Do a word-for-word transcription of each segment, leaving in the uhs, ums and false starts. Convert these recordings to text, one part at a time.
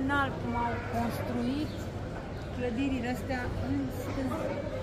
original cum au construit clădirile astea în stânga.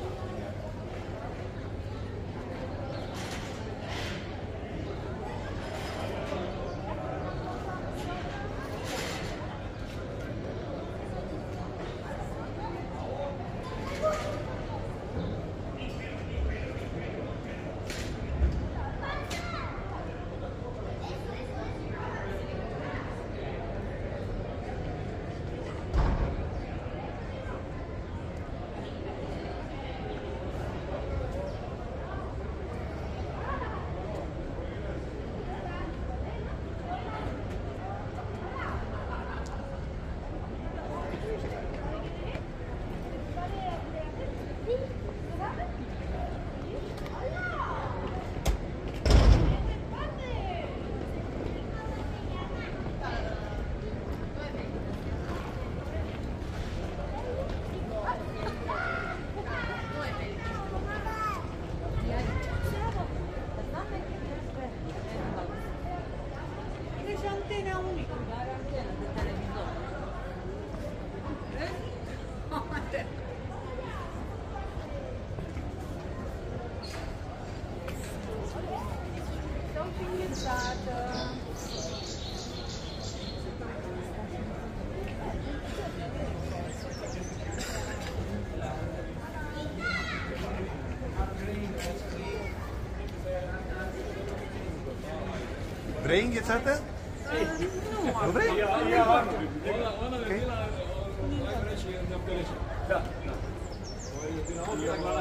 Vrei înghețată? Nu, nu vrei? Okay. Da, da.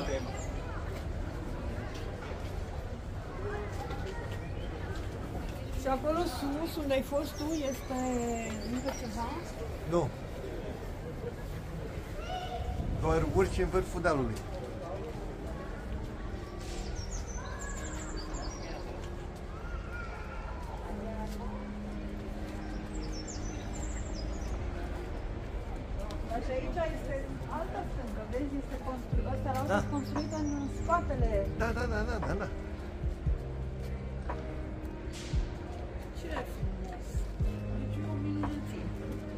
Și acolo sus, unde ai fost tu, este încă ceva? Nu. Doar urci în vârful dealului. Și aici este altă stâncă, vezi, este construit, ăsta l-au Da. construit în spatele. Da, da, da, da, da, da. Ce frumos! Deci e o minunăție.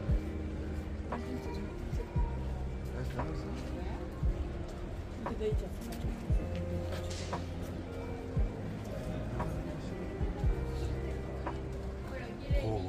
Asta nu sunt. Uite de aici se face. Oh.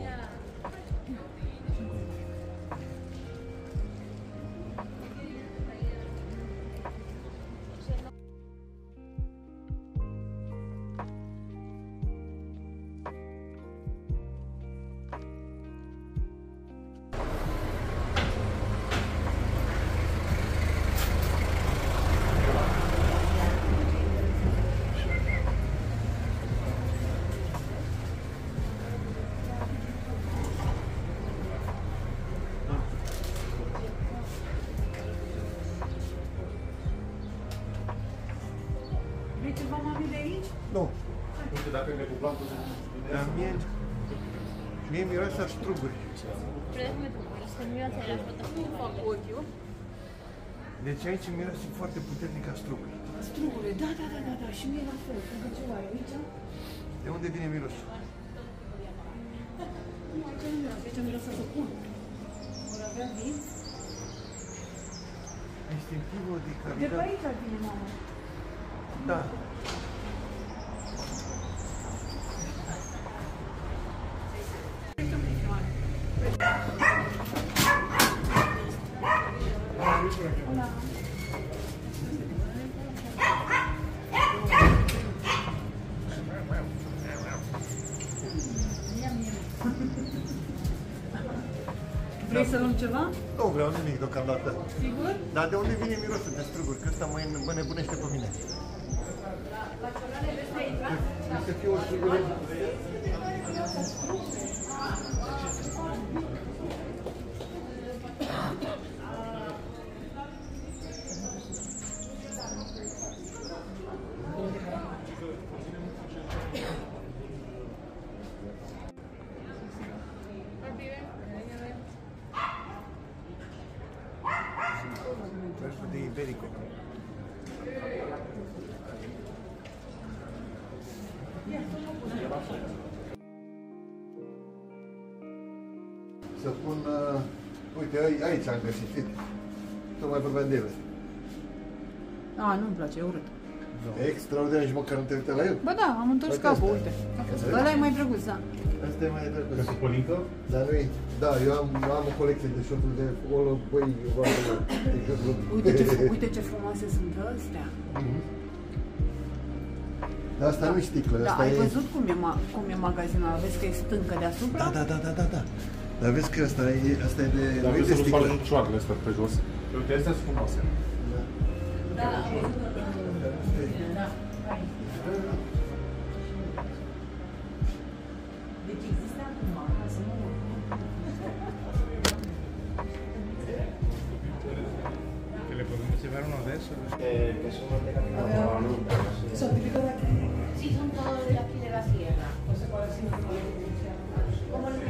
Vrei ceva mami de aici? Nu. Nu știu dacă ne cu plantul. Dar mie, mie miroase a struguri. Predeți-mă tu, să nu ia la foto. Nu fac ochiul. Deci aici miroase foarte puternic a struguri. Strugure, da, da, da, da, da, și mie la fel. Încă ce ai aici? De unde vine mirosul? Nu, aici nu miroase, aici miroase să pun. Vor avea vin? Instinctivul de De pe calitate. aici vine mama. Da. Hola. Vrei să luăm ceva? Nu vreau nimic deocamdată. Sigur? Dar de unde vine mirosul de struguri? Că ăsta mă, mă nebunește pe mine. Trebuie să fie o strugură. Vârful de Iberico. Să pun uh, Uite, aici am găsit, uite. Tocmai vorbeam de ele. A, nu-mi place, e urât. E extraordinar, nici măcar nu te uite la el. Bă da, am întors Uite capul, asta. uite. Înțelegi? Ăla e mai drăguț, da. Asta e mai drăguț. Cu pălincă? Dar nu e... Da, eu am, am o colecție de șorturi de polo, băi, oameni, de jocul. Uite ce, uite ce frumoase sunt astea. Dar asta nu e sticlă, Da, asta ai e... văzut cum e, ma cum e magazinul ăla? Vezi că e stâncă deasupra? Da, da, da, da, da, da. Dar vezi că asta e, asta e de... Dar nu e vrei de să nu sticlă. spargem cioarele astea pe jos. Uite, astea sunt frumoase. Da, da, am văzut. Da, aici. Deci există acum, ca să nu... Che le podemos llevar uno de esos. Eh, que son manteca picada. Certificado de aquí. Sí, son todos de aquí de la sierra. No sé cuál es el nombre. Como el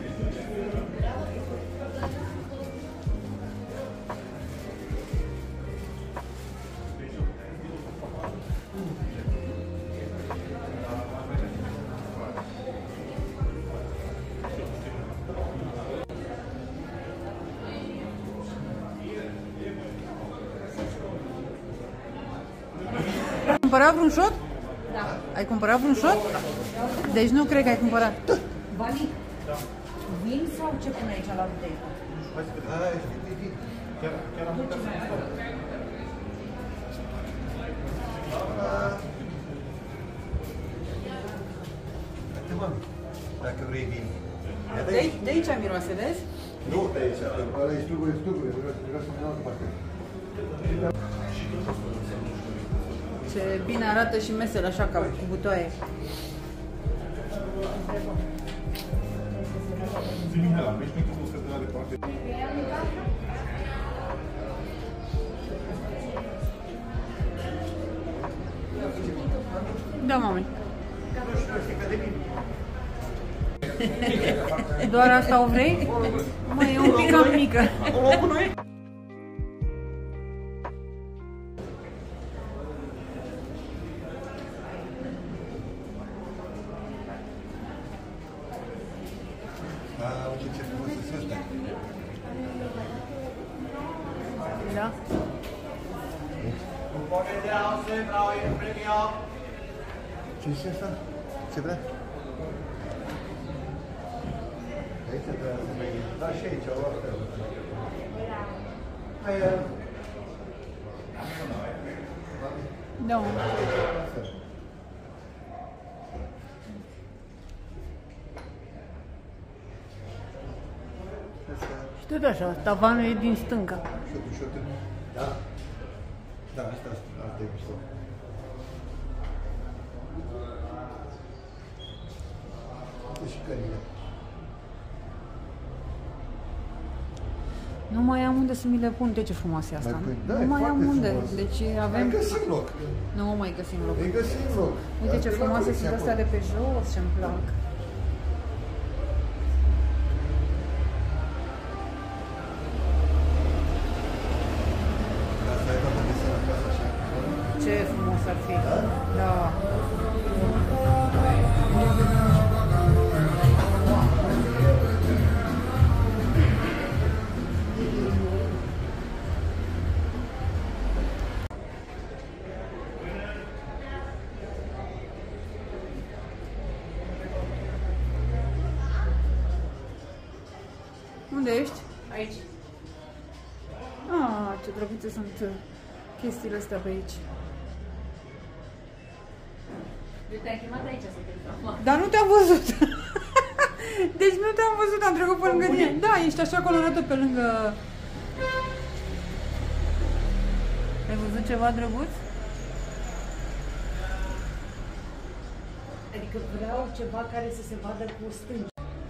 Ai cumpărat vreun șot? Da. Ai cumpărat vreun șot? Deci nu cred că ai cumpărat. Vali, vin sau ce pune aici la butei? Hai, fii, fii. Chiar, chiar am putea să stau. Uite, mami, dacă vrei vin. Ia De aici, de aici miroase, vezi? Nu, de aici, ăla e stugure, stugure, vreau să în altă parte. Ce bine arată și mesele așa ca cu butoaie. Zi mine la mici, mici, nu se dă de parte. Da, mami. Doar asta o vrei? Măi, e un pic cam mică. Da, uite ce frumos sunt astea. Da? Ce e asta? Ce vrea? Aici trebuie să mergi. Da, și aici, o altă. Hai, Da. Și tot așa, tavanul e din stânga. șotul, șotul. Da? Da, asta, asta e mișto. Uite și cările. Nu mai am unde să mi le pun. De ce frumoase asta? Mai pui- da, nu e mai am foarte unde. frumos. Deci Avem... avem... Mai găsim loc. Nu mai găsim loc. Îi găsim loc. Uite ce Asta e la frumoase colecție sunt astea acolo. de pe jos, ce-mi plac. Asta e toată desenă acasă așa. Ce frumos ar fi. Da. Unde ești? Aici. Ah, ce drăguțe sunt uh, chestiile astea pe aici. Eu te-am chemat aici să te fac. Dar nu te-am văzut. Deci nu te-am văzut, am trecut pe lângă tine. Da, ești așa colorată pe lângă... Ai văzut ceva drăguț? Adică vreau ceva care să se vadă cu stânci.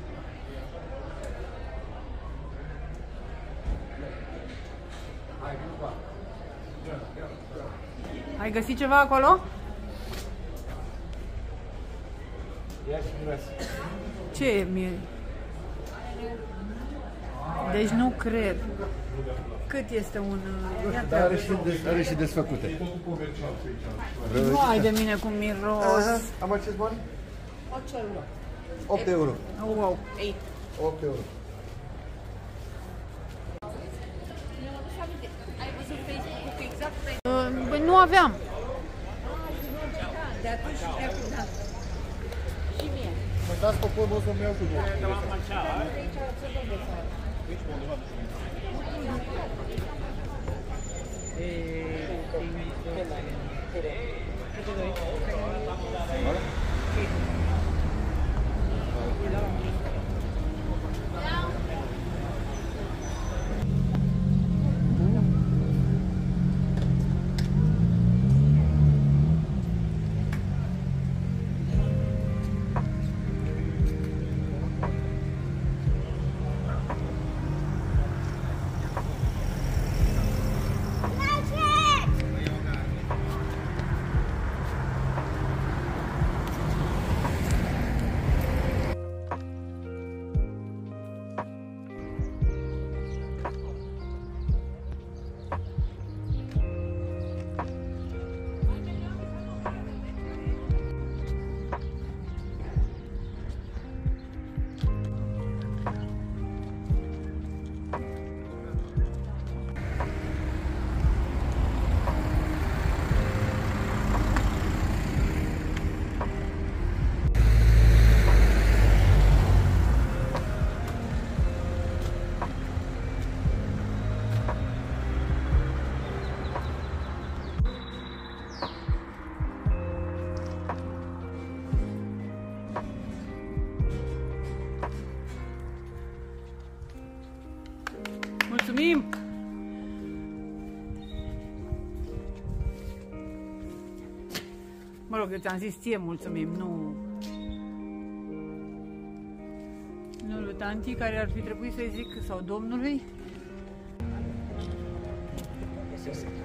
Ai găsit ceva acolo? Ia și miroase. Ce e mie? Deci nu cred. Cât este un... Ia Dar are te- și, des, are și desfăcute. E totul comercial pe aici. Nu ai de mine cum miros. Aha, am acest bani? opt euro. Oh, wow. opt euro. nu aveam. De atunci mi-a dat. Și mie. Mă dați pe podul să-mi iau cu două. Mulțumim! Mă rog, eu ți-am zis ție mulțumim, nu... Nu lui tanti, care ar fi trebuit să-i zic, sau domnului.